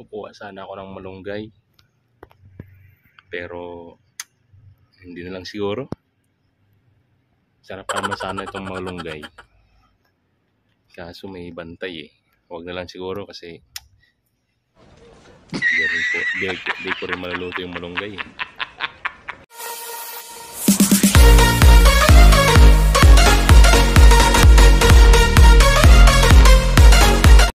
kukuha sana ako ng malunggay. Pero hindi na lang siguro. Sarap naman sana itong malunggay. Kaso may bantay eh. Huwag na lang siguro kasi di ko rin maluluto yung malunggay eh.